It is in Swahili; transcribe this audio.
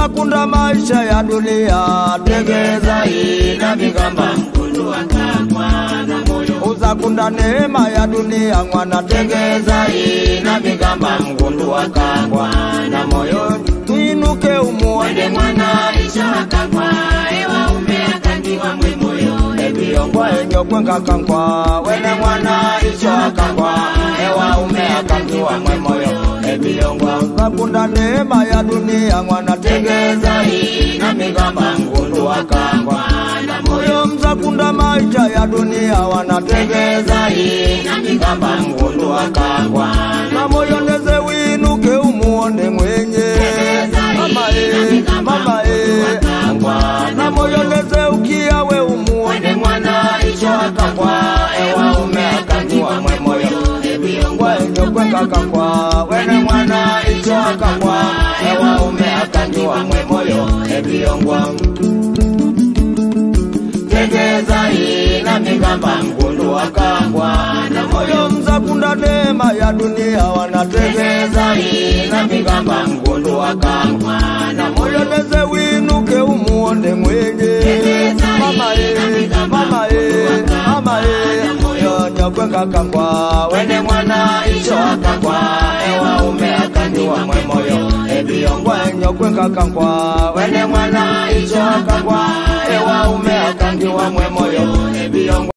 mzakunda maisha ya dunia tegeza ina migamba mkundu wakagwa na moyo uzakunda neema ya dunia mwana tegeza ina migamba mkundu wakagwa na moyo inuke umuone mwana isha wakagwa ewa umeakandiwa mwe moyo ebiongwa enyokwenga kankwa wene mwana isha wakagwa ewa umeakandiwa mwe moyo ebiongwa uzakunda neema ya dunia mwana tegeza ina migamba mkundu wakagwa na moyo mzakunda maisha ya dunia wanategeza ina migamba mkundu wakagwa na moyo neze winuke umuone mwenye mama na moyo neze ukiawe umuone mwana isho akagwa ewa umeakandiwa mwe moyo ebiongwa enyokwenga kakwa wene mwana isho akagwa ewa umeakandiwa mwe moyo ebiongwa tegeza ina migamba mkundu wakagwa na moyo mzakunda neema ya dunia wanategeza ina migamba mkundu wakagwa na moyo neze winuke umuone mwenye mama nyokwenga kakwa wene mwana isho akagwa ewa umeakandiwa mwe moyo ebiongwa nyokwenga kakwa wene mwana isho akagwa ewa umeakandiwa mwe moyo ebiongwa